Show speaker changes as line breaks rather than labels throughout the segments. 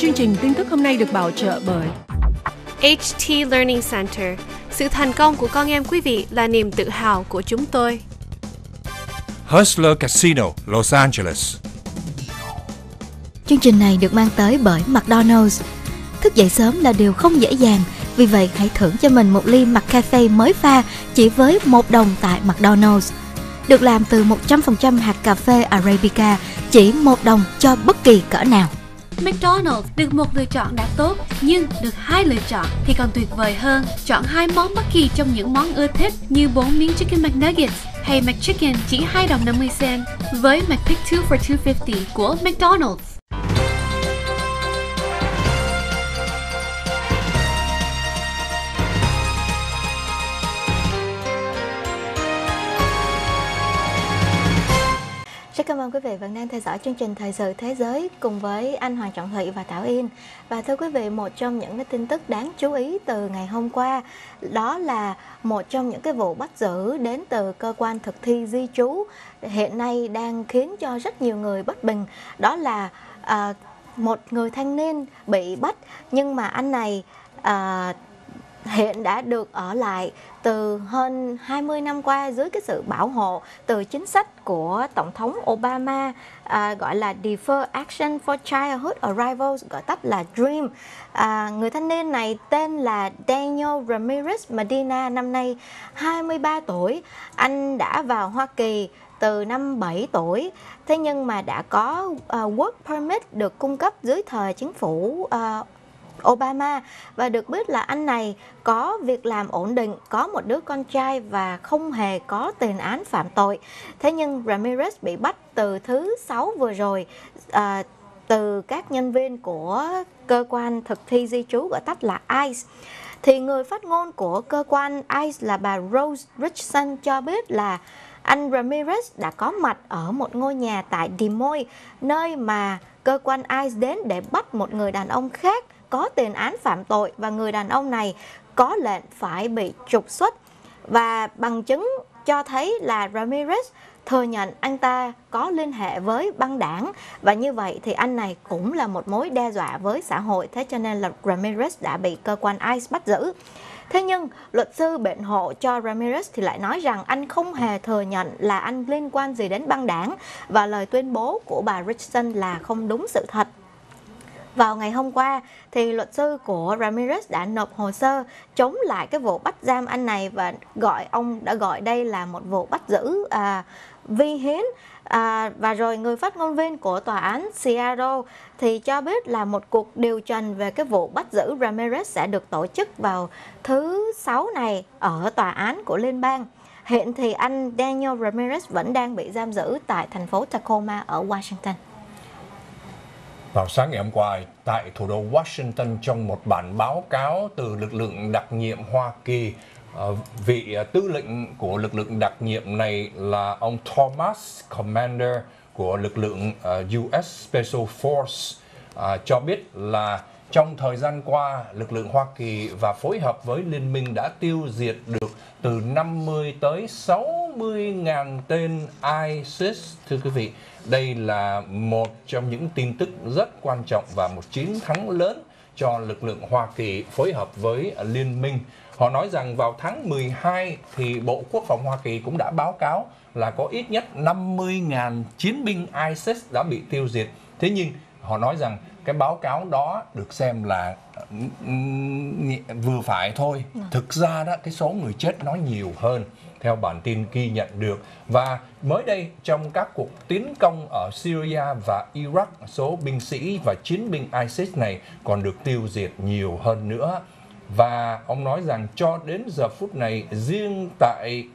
Chương trình tin tức hôm nay được bảo trợ bởi
HT Learning Center. Sự thành công của con em quý vị là niềm tự hào của chúng tôi.
Hustler Casino, Los Angeles.
Chương trình này được mang tới bởi McDonald's. Thức dậy sớm là điều không dễ dàng, vì vậy hãy thưởng cho mình một ly McCafe mới pha chỉ với $1 tại McDonald's. Được làm từ 100% hạt cà phê Arabica, chỉ $1 cho bất kỳ cỡ nào.
McDonald's được một lựa chọn đã tốt, nhưng được 2 lựa chọn thì còn tuyệt vời hơn. Chọn 2 món bất kỳ trong những món ưa thích như 4 miếng Chicken McNuggets hay McChicken chỉ $2.50 với McPick 2 for $2.50 của McDonald's.
Rất cảm ơn quý vị vẫn đang theo dõi chương trình Thời sự Thế giới cùng với anh Hoàng Trọng Thụy và Thảo Yên. Và thưa quý vị, một trong những cái tin tức đáng chú ý từ ngày hôm qua đó là một trong những cái vụ bắt giữ đến từ cơ quan thực thi di trú hiện nay đang khiến cho rất nhiều người bất bình. Đó là một người thanh niên bị bắt, nhưng mà anh này hiện đã được ở lại từ hơn 20 năm qua dưới cái sự bảo hộ từ chính sách của Tổng thống Obama, gọi là Deferred Action for Childhood Arrivals, gọi tắt là DREAM. Người thanh niên này tên là Daniel Ramirez Medina, năm nay 23 tuổi. Anh đã vào Hoa Kỳ từ năm 7 tuổi, thế nhưng mà đã có work permit được cung cấp dưới thời chính phủ Obama, và được biết là anh này có việc làm ổn định, có một đứa con trai và không hề có tiền án phạm tội. Thế nhưng Ramirez bị bắt từ thứ Sáu vừa rồi từ các nhân viên của cơ quan thực thi di trú, gọi tắt là ICE. Thì người phát ngôn của cơ quan ICE là bà Rose Richardson cho biết là anh Ramirez đã có mặt ở một ngôi nhà tại Des Moines, nơi mà cơ quan ICE đến để bắt một người đàn ông khác có tiền án phạm tội, và người đàn ông này có lệnh phải bị trục xuất. Và bằng chứng cho thấy là Ramirez thừa nhận anh ta có liên hệ với băng đảng, và như vậy thì anh này cũng là một mối đe dọa với xã hội. Thế cho nên là Ramirez đã bị cơ quan ICE bắt giữ. Thế nhưng luật sư biện hộ cho Ramirez thì lại nói rằng anh không hề thừa nhận là anh liên quan gì đến băng đảng, và lời tuyên bố của bà Richardson là không đúng sự thật. Vào ngày hôm qua thì luật sư của Ramirez đã nộp hồ sơ chống lại cái vụ bắt giam anh này, và ông đã gọi đây là một vụ bắt giữ vi hiến. Và rồi người phát ngôn viên của tòa án Seattle thì cho biết là một cuộc điều trần về cái vụ bắt giữ Ramirez sẽ được tổ chức vào thứ Sáu này ở tòa án của liên bang. Hiện thì anh Daniel Ramirez vẫn đang bị giam giữ tại thành phố Tacoma ở Washington.
Vào sáng ngày hôm qua, tại thủ đô Washington, trong một bản báo cáo từ lực lượng đặc nhiệm Hoa Kỳ, vị tư lệnh của lực lượng đặc nhiệm này là ông Thomas Commander của lực lượng US Special Force cho biết là trong thời gian qua, lực lượng Hoa Kỳ và phối hợp với liên minh đã tiêu diệt được từ 50 tới 60.000 tên ISIS. Thưa quý vị, đây là một trong những tin tức rất quan trọng và một chiến thắng lớn cho lực lượng Hoa Kỳ phối hợp với liên minh. Họ nói rằng vào tháng 12 thì Bộ Quốc phòng Hoa Kỳ cũng đã báo cáo là có ít nhất 50.000 chiến binh ISIS đã bị tiêu diệt. Thế nhưng họ nói rằng cái báo cáo đó được xem là vừa phải thôi. Thực ra đó, cái số người chết nó nhiều hơn theo bản tin ghi nhận được. Và mới đây, trong các cuộc tiến công ở Syria và Iraq, số binh sĩ và chiến binh ISIS này còn được tiêu diệt nhiều hơn nữa. Và ông nói rằng cho đến giờ phút này, riêng tại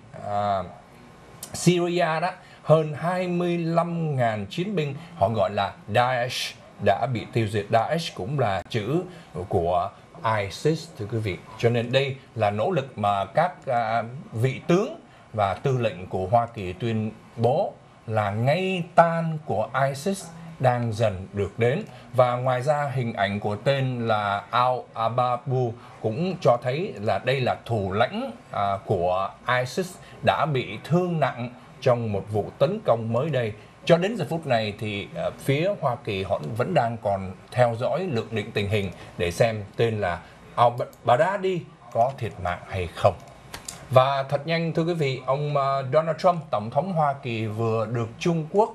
Syria đó, hơn 25.000 chiến binh, họ gọi là Daesh, đã bị tiêu diệt. Daesh cũng là chữ của ISIS, thưa quý vị. Cho nên đây là nỗ lực mà các vị tướng và tư lệnh của Hoa Kỳ tuyên bố là ngay tan của ISIS đang dần được đến. Và ngoài ra, hình ảnh của tên là Al-Ababu cũng cho thấy là đây là thủ lãnh của ISIS đã bị thương nặng trong một vụ tấn công mới đây Cho đến giờ phút này thì phía Hoa Kỳ họ vẫn đang còn theo dõi lượng định tình hình để xem tên là al-Baghdadi có thiệt mạng hay không. Và thật nhanh thưa quý vị, ông Donald Trump, Tổng thống Hoa Kỳ vừa được Trung Quốc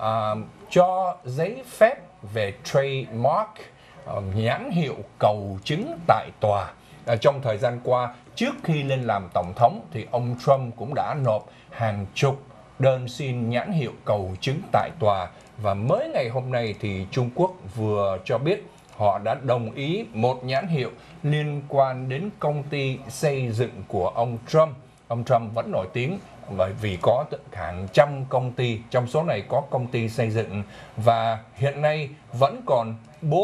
cho giấy phép về trademark, nhãn hiệu cầu chứng tại tòa. Trong thời gian qua, trước khi lên làm Tổng thống thì ông Trump cũng đã nộp hàng chục đơn xin nhãn hiệu cầu chứng tại tòa. Và mới ngày hôm nay thì Trung Quốc vừa cho biết họ đã đồng ý một nhãn hiệu liên quan đến công ty xây dựng của ông Trump. Ông Trump vẫn nổi tiếng bởi vì có hàng trăm công ty, trong số này có công ty xây dựng, và hiện nay vẫn còn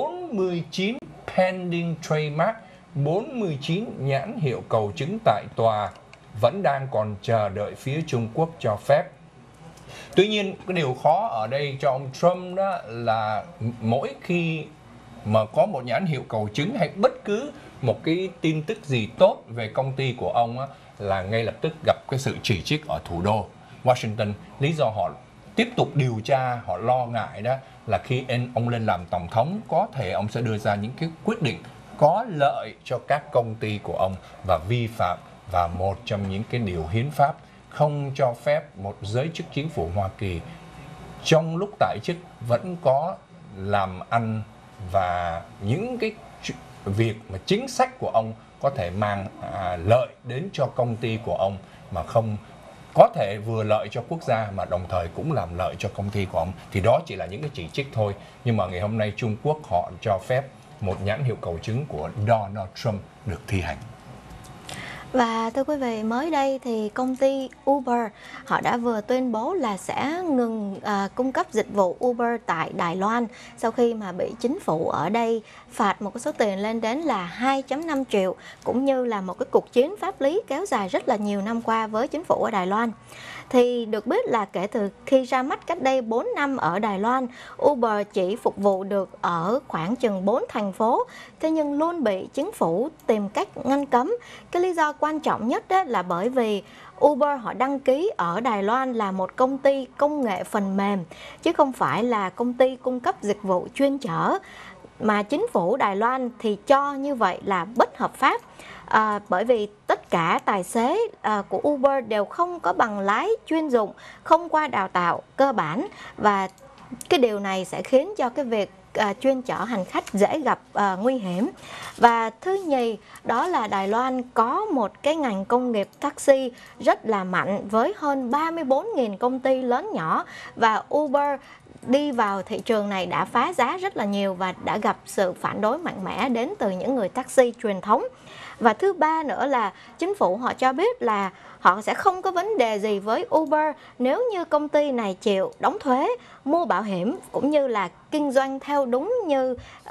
49 pending trademark, 49 nhãn hiệu cầu chứng tại tòa vẫn đang còn chờ đợi phía Trung Quốc cho phép. Tuy nhiên, cái điều khó ở đây cho ông Trump đó là mỗi khi mà có một nhãn hiệu cầu chứng hay bất cứ một cái tin tức gì tốt về công ty của ông á, là ngay lập tức gặp cái sự chỉ trích ở thủ đô Washington. Lý do họ tiếp tục điều tra, họ lo ngại đó là khi ông lên làm Tổng thống, có thể ông sẽ đưa ra những cái quyết định có lợi cho các công ty của ông và vi phạm vào một trong những cái điều hiến pháp không cho phép một giới chức chính phủ Hoa Kỳ trong lúc tại chức vẫn có làm ăn và những cái việc mà chính sách của ông có thể mang lợi đến cho công ty của ông, mà không có thể vừa lợi cho quốc gia mà đồng thời cũng làm lợi cho công ty của ông. Thì đó chỉ là những cái chỉ trích thôi. Nhưng mà ngày hôm nay Trung Quốc họ cho phép một nhãn hiệu cầu chứng của Donald Trump được thi hành.
Và thưa quý vị, mới đây thì công ty Uber họ đã vừa tuyên bố là sẽ ngừng cung cấp dịch vụ Uber tại Đài Loan sau khi mà bị chính phủ ở đây phạt một cái số tiền lên đến là 2.5 triệu, cũng như là một cái cuộc chiến pháp lý kéo dài rất là nhiều năm qua với chính phủ ở Đài Loan. Thì được biết là kể từ khi ra mắt cách đây 4 năm ở Đài Loan, Uber chỉ phục vụ được ở khoảng chừng 4 thành phố, thế nhưng luôn bị chính phủ tìm cách ngăn cấm. Cái lý do quan trọng nhất đó là bởi vì Uber họ đăng ký ở Đài Loan là một công ty công nghệ phần mềm, chứ không phải là công ty cung cấp dịch vụ chuyên chở. Mà chính phủ Đài Loan thì cho như vậy là bất hợp pháp. Bởi vì tất cả tài xế của Uber đều không có bằng lái chuyên dụng, không qua đào tạo cơ bản, và cái điều này sẽ khiến cho cái việc chuyên chở hành khách dễ gặp nguy hiểm. Và thứ nhì đó là Đài Loan có một cái ngành công nghiệp taxi rất là mạnh với hơn 34.000 công ty lớn nhỏ, và Uber đi vào thị trường này đã phá giá rất là nhiều và đã gặp sự phản đối mạnh mẽ đến từ những người taxi truyền thống. Và thứ ba nữa là chính phủ họ cho biết là họ sẽ không có vấn đề gì với Uber nếu như công ty này chịu đóng thuế, mua bảo hiểm cũng như là kinh doanh theo đúng như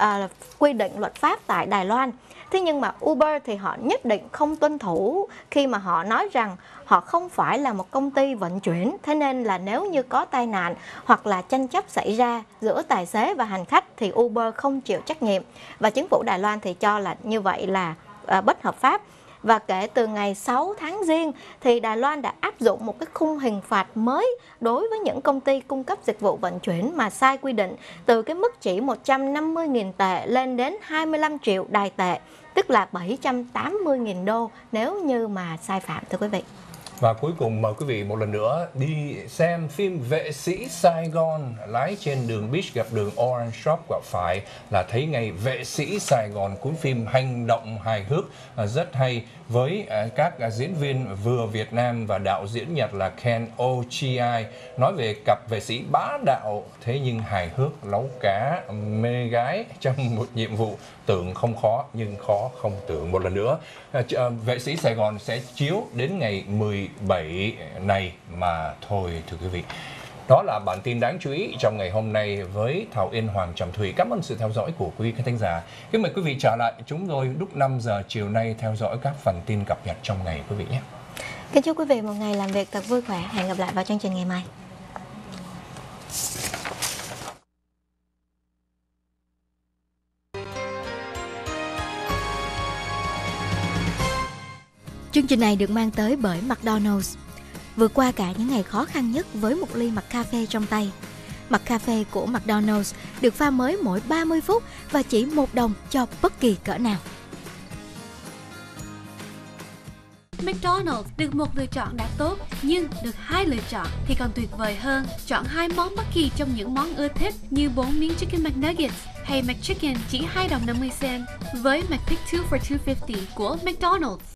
quy định luật pháp tại Đài Loan. Thế nhưng mà Uber thì họ nhất định không tuân thủ khi mà họ nói rằng họ không phải là một công ty vận chuyển. Thế nên là nếu như có tai nạn hoặc là tranh chấp xảy ra giữa tài xế và hành khách thì Uber không chịu trách nhiệm. Và chính phủ Đài Loan thì cho là như vậy là bất hợp pháp. Và kể từ ngày 6 tháng Giêng thì Đài Loan đã áp dụng một cái khung hình phạt mới đối với những công ty cung cấp dịch vụ vận chuyển mà sai quy định, từ cái mức chỉ 150.000 tệ lên đến 25 triệu Đài tệ, tức là 780.000 đô nếu như mà sai phạm, thưa quý vị.
Và cuối cùng mời quý vị một lần nữa đi xem phim Vệ sĩ Sài Gòn. Lái trên đường Beach gặp đường Orange Shop gặp phải là thấy ngay Vệ sĩ Sài Gòn, cuốn phim hành động hài hước rất hay với các diễn viên vừa Việt Nam và đạo diễn Nhật là Ken Ochi, nói về cặp vệ sĩ bá đạo thế nhưng hài hước láu cá mê gái trong một nhiệm vụ tưởng không khó nhưng khó không tưởng. Một lần nữa, Vệ sĩ Sài Gòn sẽ chiếu đến ngày 17 này mà thôi, thưa quý vị. Đó là bản tin đáng chú ý trong ngày hôm nay với Thảo Yên, Hoàng Trọng Thủy. Cảm ơn sự theo dõi của quý khán giả. Kính mời quý vị trở lại chúng tôi lúc 5 giờ chiều nay theo dõi các phần tin cập nhật trong ngày quý vị nhé.
Kính chúc quý vị một ngày làm việc thật vui khỏe. Hẹn gặp lại vào chương trình ngày mai. Chương trình này được mang tới bởi McDonald's. Vượt qua cả những ngày khó khăn nhất với một ly McCafe trong tay. McCafe của McDonald's được pha mới mỗi 30 phút và chỉ $1 cho bất kỳ cỡ nào.
McDonald's được một lựa chọn đã tốt, nhưng được 2 lựa chọn thì còn tuyệt vời hơn. Chọn 2 món bất kỳ trong những món ưa thích như 4 miếng Chicken McNuggets hay McChicken chỉ $2.50 với McPick 2 for $2.50 của McDonald's.